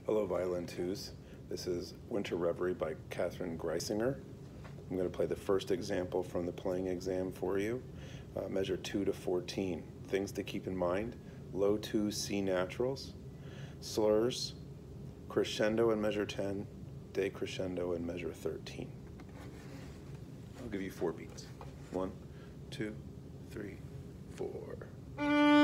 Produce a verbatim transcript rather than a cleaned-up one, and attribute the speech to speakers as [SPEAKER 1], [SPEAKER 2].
[SPEAKER 1] Hello, Violin twos. This is Winter Reverie by Katheryn Griesinger. I'm going to play the first example from the playing exam for you. Uh, measure two to fourteen. Things to keep in mind: low two C naturals, slurs, crescendo in measure ten, decrescendo in measure thirteen. I'll give you four beats. One, two, three, four.